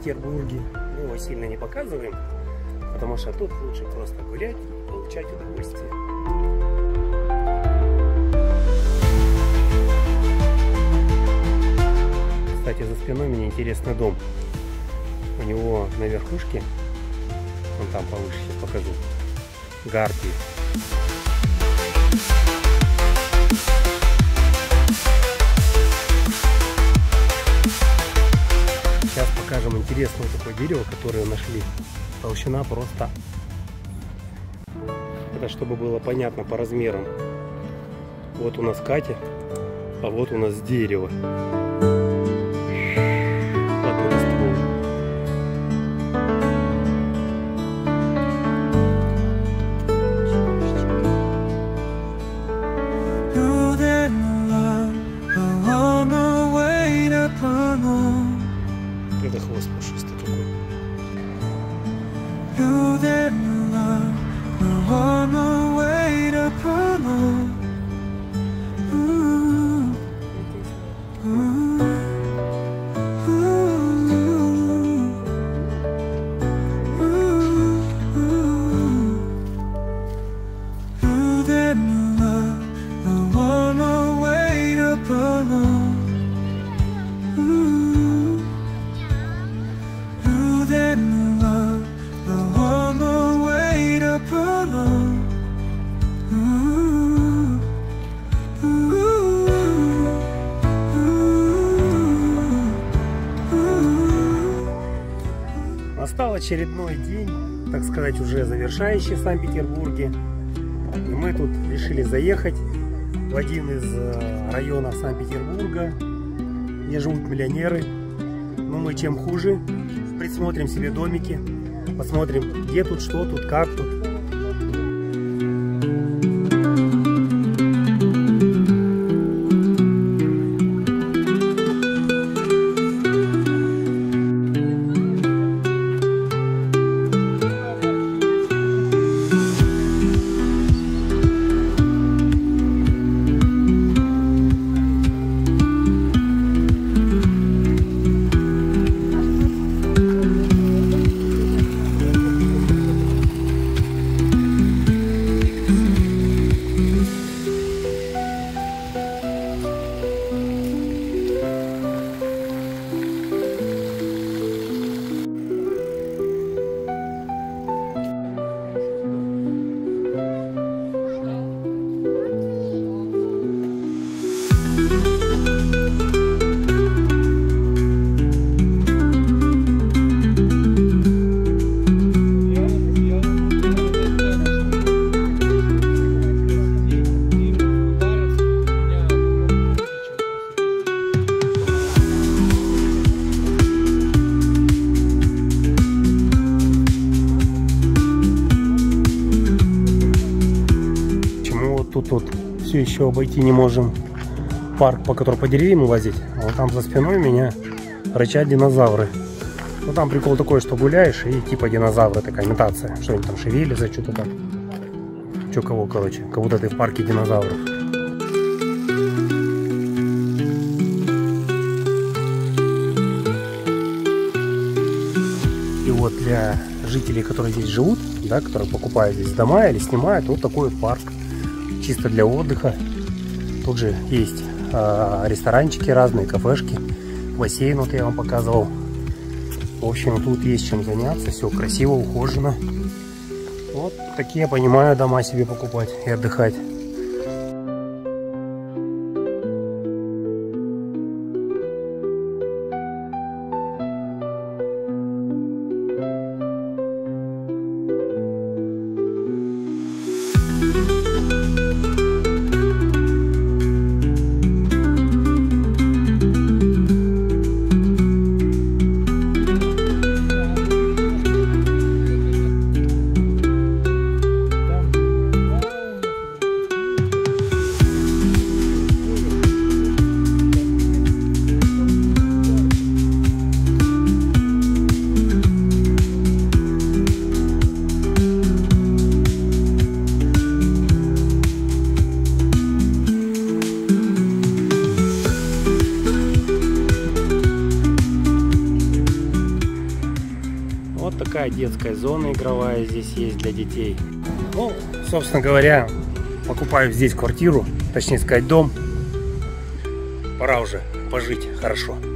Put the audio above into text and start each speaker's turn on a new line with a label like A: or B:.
A: Санкт-Петербурге. Мы его сильно не показываем, потому что тут лучше просто гулять и получать удовольствие. Кстати, за спиной у меня интересный дом. У него на верхушке, вон там повыше, сейчас покажу, гарпии. Сейчас покажем интересное такое дерево, которое нашли. Толщина просто... Это чтобы было понятно по размерам. Вот у нас Катя, а вот у нас дерево. Это хвост пушистый какой. Настал очередной день, так сказать, уже завершающий в Санкт-Петербурге. И мы тут решили заехать в один из районов Санкт-Петербурга, где живут миллионеры. Но мы чем хуже, присмотрим себе домики, посмотрим, где тут, что тут, как тут. Тут все еще обойти не можем парк, по которому по деревьям лазить. А вот там за спиной у меня рычат динозавры. Ну там прикол такой, что гуляешь и типа динозавры, такая имитация. Что-нибудь там шевелится, что-то так. Че кого, короче, как будто ты в парке динозавров. И вот для жителей, которые здесь живут, да, которые покупают здесь дома или снимают, вот такой вот парк. Чисто для отдыха. Тут же есть ресторанчики разные, кафешки, бассейн, вот я вам показывал. В общем, тут есть чем заняться, все красиво, ухожено. Вот такие, я понимаю, дома себе покупать и отдыхать. игровая, детская зона игровая здесь есть для детей. Ну, собственно говоря, покупаю здесь квартиру, точнее сказать, дом. Пора уже пожить хорошо.